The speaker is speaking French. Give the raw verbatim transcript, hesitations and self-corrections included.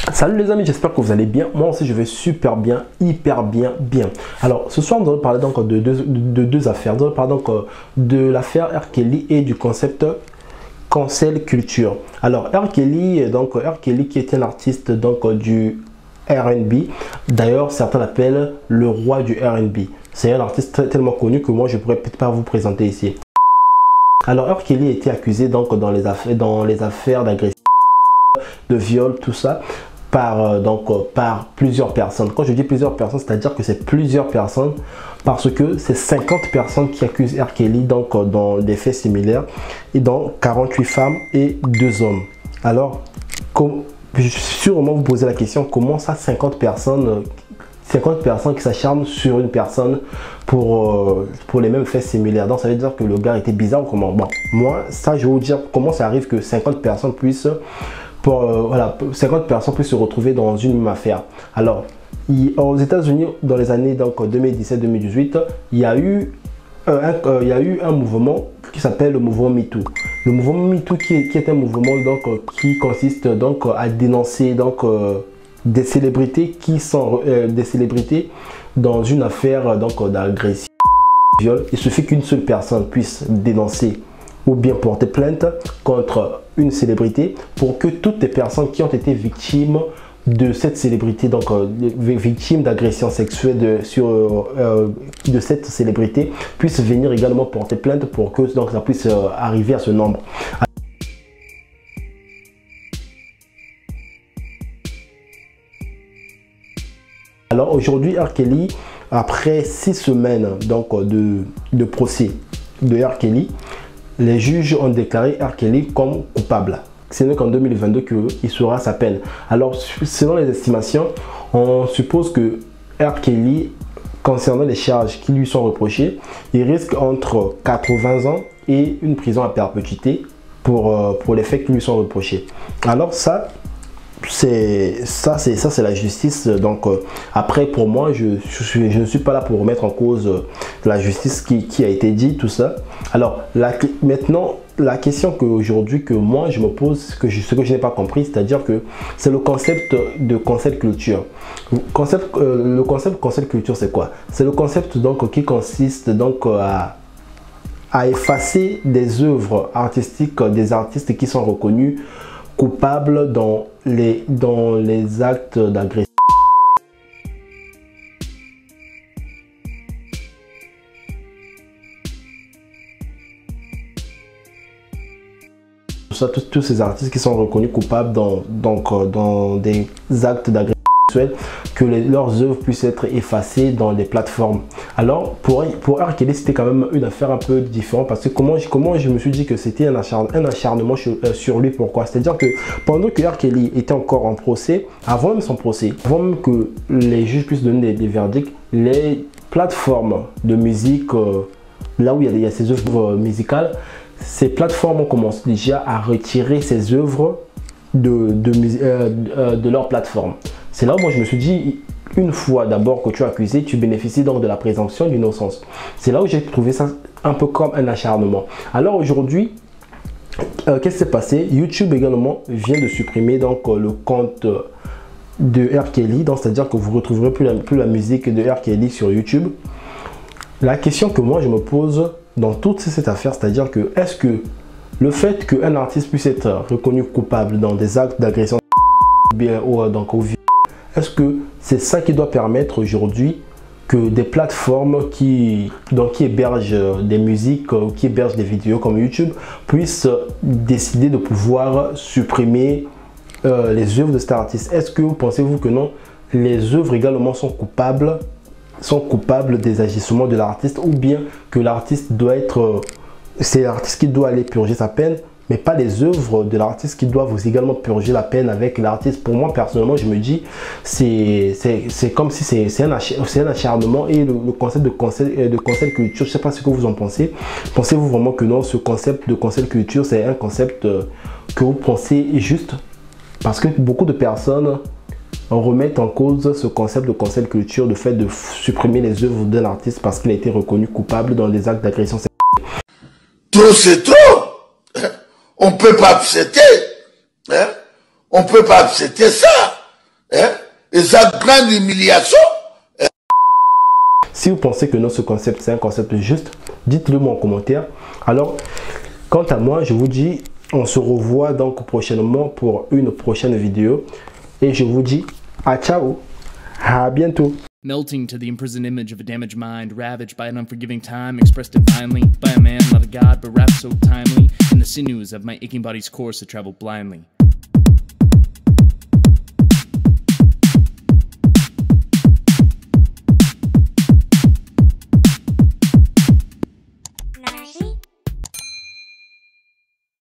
Salut les amis, j'espère que vous allez bien. Moi aussi je vais super bien, hyper bien, bien. Alors ce soir nous allons parler donc de deux, de, de deux affaires. Nous allons parler donc de l'affaire R. Kelly et du concept cancel culture. Alors R. Kelly, donc R. Kelly qui est un artiste donc du R and B. D'ailleurs certains l'appellent le roi du R and B. C'est un artiste tellement connu que moi je pourrais peut-être pas vous présenter ici. Alors R. Kelly a été accusé donc dans les affaires, dans les affaires d'agression, de viol, tout ça. Par, euh, donc, euh, par plusieurs personnes. Quand je dis plusieurs personnes, c'est-à-dire que c'est plusieurs personnes parce que c'est cinquante personnes qui accusent R. Kelly donc, euh, dans des faits similaires et dans quarante-huit femmes et deux hommes. Alors, comme, sûrement vous posez la question, comment ça cinquante personnes, cinquante personnes qui s'acharnent sur une personne pour, euh, pour les mêmes faits similaires. Donc ça veut dire que le gars était bizarre ou comment? Bon, moi, ça je vais vous dire comment ça arrive que cinquante personnes puissent Pour, euh, voilà, cinquante personnes puissent se retrouver dans une même affaire. Alors, il, aux États-Unis, dans les années deux mille dix-sept deux mille dix-huit, il y a eu euh, un, euh, il y a eu un mouvement qui s'appelle le mouvement MeToo. Le mouvement MeToo qui est, qui est un mouvement donc, euh, qui consiste donc à dénoncer donc, euh, des célébrités qui sont euh, des célébrités dans une affaire donc d'agression, viol. Il suffit qu'une seule personne puisse dénoncer ou bien porter plainte contre une célébrité pour que toutes les personnes qui ont été victimes de cette célébrité, donc euh, victimes d'agression sexuelle de, sur, euh, de cette célébrité, puissent venir également porter plainte pour que donc, ça puisse euh, arriver à ce nombre. Alors aujourd'hui, R. Kelly, après six semaines donc, de, de procès de R. Kelly, les juges ont déclaré R. Kelly comme coupable. Ce n'est qu'en deux mille vingt-deux qu'il sera sa peine. Alors, selon les estimations, on suppose que R. Kelly, concernant les charges qui lui sont reprochées, il risque entre quatre-vingts ans et une prison à perpétuité pour, euh, pour les faits qui lui sont reprochés. Alors ça, c'est ça c'est ça c'est la justice. Donc euh, après pour moi je, je, suis, je ne suis pas là pour remettre en cause euh, la justice qui, qui a été dit, tout ça. Alors la, maintenant la question que aujourd'hui que moi je me pose, que je, ce que je n'ai pas compris, c'est à dire que c'est le concept de cancel culture. Concept, euh, le concept cancel culture, c'est quoi? C'est le concept donc qui consiste donc à à effacer des œuvres artistiques des artistes qui sont reconnus coupables dans les, dans les actes d'agression. Tous, tous ces artistes qui sont reconnus coupables dans, donc, dans des actes d'agression sexuelle, que les, leurs œuvres puissent être effacées dans les plateformes. Alors pour, pour R. Kelly, c'était quand même une affaire un peu différente parce que comment je, comment je me suis dit que c'était un, acharn, un acharnement sur, euh, sur lui. Pourquoi? C'est-à-dire que pendant que R. Kelly était encore en procès, avant même son procès, avant même que les juges puissent donner des, des verdicts, les plateformes de musique, euh, là où il y a, il y a ces œuvres musicales, ces plateformes ont commencé déjà à retirer ces œuvres de, de, euh, de, de leur plateforme. C'est là où moi je me suis dit, une fois d'abord que tu es accusé, tu bénéficies donc de la présomption d'innocence. C'est là où j'ai trouvé ça un peu comme un acharnement. Alors aujourd'hui, euh, qu'est-ce qui s'est passé? YouTube également vient de supprimer donc euh, le compte de R. Kelly, c'est-à-dire que vous ne retrouverez plus la, plus la musique de R. Kelly sur YouTube. La question que moi je me pose dans toute cette affaire, c'est-à-dire que est-ce que le fait qu'un artiste puisse être reconnu coupable dans des actes d'agression ou donc au viol, est-ce que c'est ça qui doit permettre aujourd'hui que des plateformes qui, donc, qui hébergent des musiques, qui hébergent des vidéos comme YouTube puissent décider de pouvoir supprimer euh, les œuvres de cet artiste? Est-ce que vous pensez-vous que non, les œuvres également sont coupables, sont coupables des agissements de l'artiste, ou bien que l'artiste doit être, c'est l'artiste qui doit aller purger sa peine, mais pas les œuvres de l'artiste qui doivent également purger la peine avec l'artiste? Pour moi, personnellement, je me dis, c'est comme si c'est un, un acharnement. Et le, le concept de cancel, de cancel culture, je ne sais pas ce que vous en pensez. Pensez-vous vraiment que non, ce concept de cancel culture, c'est un concept que vous pensez juste? Parce que beaucoup de personnes remettent en cause ce concept de cancel culture, le fait de supprimer les œuvres d'un artiste parce qu'il a été reconnu coupable dans des actes d'agression sexuelle. Trop, c'est trop! On ne peut pas accepter, hein? On ne peut pas accepter ça. hein, et sa grande humiliation. Si vous pensez que non, ce concept c'est un concept juste, dites-le moi en commentaire. Alors, quant à moi, je vous dis, on se revoit donc prochainement pour une prochaine vidéo. Et je vous dis, à ciao, à bientôt. Melting to the imprisoned image of a damaged mind, ravaged by an unforgiving time, expressed divinely by a man, not a god, but wrapped so timely in the sinews of my aching body's course that traveled blindly.